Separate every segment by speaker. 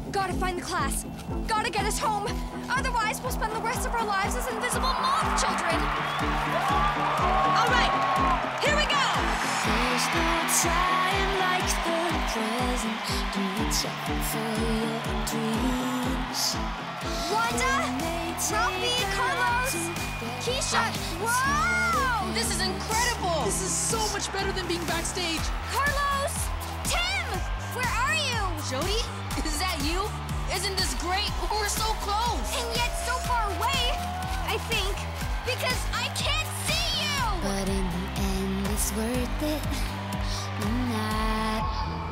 Speaker 1: Gotta find the class. Gotta get us home. Otherwise, we'll spend the rest of our lives as invisible moth children.
Speaker 2: All right, here we go.
Speaker 3: There's no time like the present to reach out for your dreams.
Speaker 1: Wanda, Ralphie, Carlos, Keisha. Whoa!
Speaker 2: This is incredible.
Speaker 4: This is so much better than being backstage.
Speaker 1: Carlos! Tim! Where are you?
Speaker 2: Jody, is that you? Isn't this great? We're so close.
Speaker 1: And yet so far away, I think, because I can't see you!
Speaker 3: But in the end, it's worth it. Not.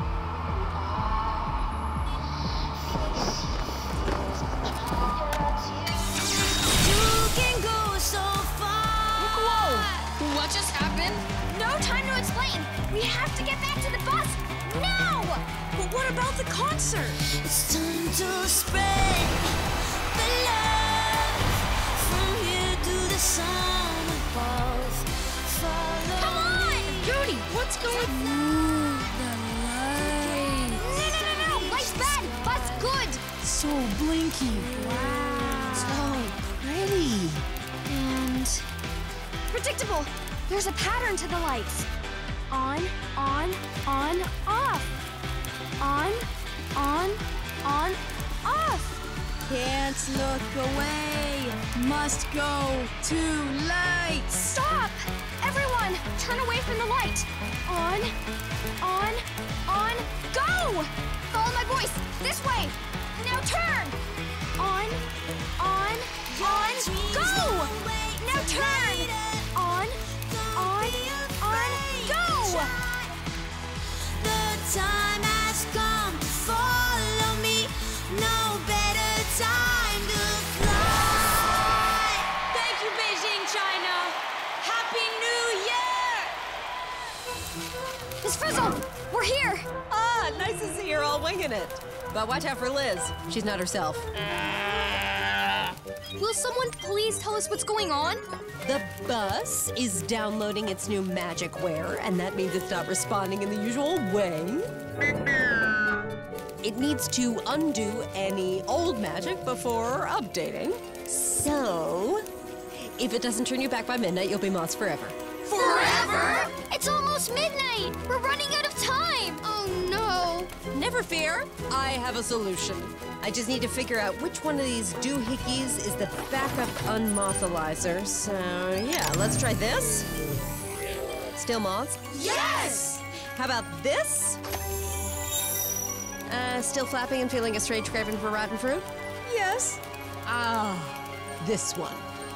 Speaker 3: You can go so far.
Speaker 2: Whoa! What just happened?
Speaker 1: No time to explain. We have to get back to the bus now!
Speaker 4: But what about the concert?
Speaker 3: It's time to spread the love from here to the sun above. Follow
Speaker 1: Come on!
Speaker 4: Jody, what's going on? The light.
Speaker 1: No! Light's bad, but's good!
Speaker 4: So blinky.
Speaker 1: Wow.
Speaker 4: So pretty.
Speaker 1: And predictable. There's a pattern to the lights. On, off. On, off.
Speaker 4: Can't look away. Must go to lights.
Speaker 1: Stop! Everyone, turn away from the light. On, go! Follow my voice. This way. Now turn. On, go! Now turn. On, go!
Speaker 3: the time has come. Follow me. No better time to fly.
Speaker 2: Thank you, Beijing, China. Happy New Year!
Speaker 1: Miss Frizzle, we're here.
Speaker 5: Ah, nice to see you're all winging it. But watch out for Liz. She's not herself.
Speaker 1: Will someone please tell us what's going on?
Speaker 5: The bus is downloading its new magicware, and that means it's not responding in the usual way. It needs to undo any old magic before updating. So, if it doesn't turn you back by midnight, you'll be moths forever.
Speaker 1: Forever? It's almost midnight. We're running out of time. Oh, no.
Speaker 5: Never fear, I have a solution. I just need to figure out which one of these doohickeys is the backup unmothalizer. So, yeah, let's try this. Still moths?
Speaker 1: Yes!
Speaker 5: How about this? Still flapping and feeling a strange craving for rotten fruit?
Speaker 4: Yes.
Speaker 5: Ah, this one.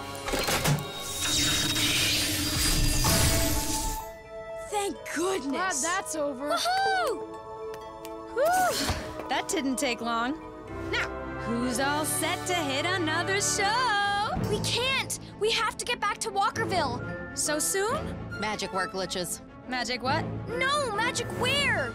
Speaker 4: Thank goodness.
Speaker 2: Glad that's over.
Speaker 1: Woohoo!
Speaker 2: Whew. That didn't take long. Now, who's all set to hit another show?
Speaker 1: We can't. We have to get back to Walkerville.
Speaker 2: So soon?
Speaker 5: Magic work glitches.
Speaker 2: Magic what?
Speaker 1: No, magic where?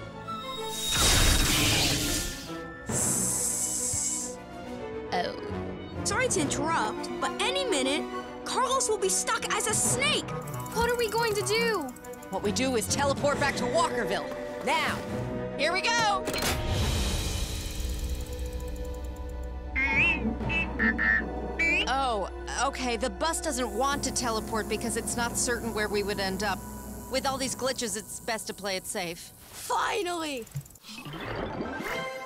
Speaker 2: Oh.
Speaker 4: Sorry to interrupt, but any minute, Carlos will be stuck as a snake.
Speaker 1: What are we going to do?
Speaker 5: What we do is teleport back to Walkerville. Now, here we go! Oh, okay, the bus doesn't want to teleport because it's not certain where we would end up. With all these glitches, it's best to play it safe.
Speaker 4: Finally!